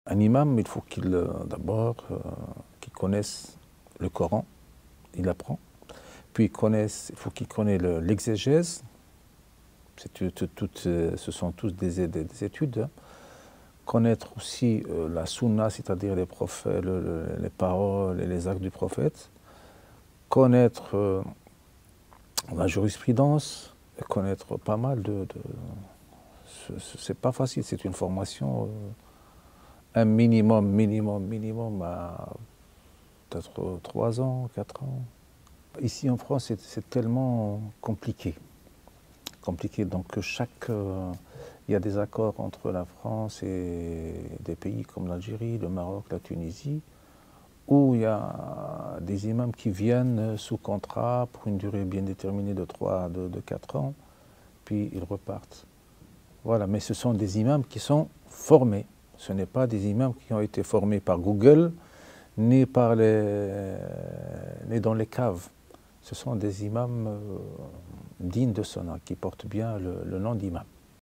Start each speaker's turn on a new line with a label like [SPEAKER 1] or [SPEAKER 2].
[SPEAKER 1] Un imam, il faut qu'il d'abord qu'il connaisse le Coran, il apprend. Puis il faut qu'il connaisse l'exégèse. Ce sont tous des études. Hein. Connaître aussi la sunna, c'est-à-dire les prophètes, les paroles et les actes du prophète. Connaître la jurisprudence, et connaître pas mal c'est pas facile, c'est une formation, un minimum à peut-être 3 ans, 4 ans. Ici en France, c'est tellement compliqué. Donc il y a des accords entre la France et des pays comme l'Algérie, le Maroc, la Tunisie, où il y a des imams qui viennent sous contrat pour une durée bien déterminée de 4 ans, puis ils repartent. Voilà, mais ce sont des imams qui sont formés. Ce n'est pas des imams qui ont été formés par Google, ni dans les caves. Ce sont des imams dignes de son nom, qui portent bien le nom d'imam.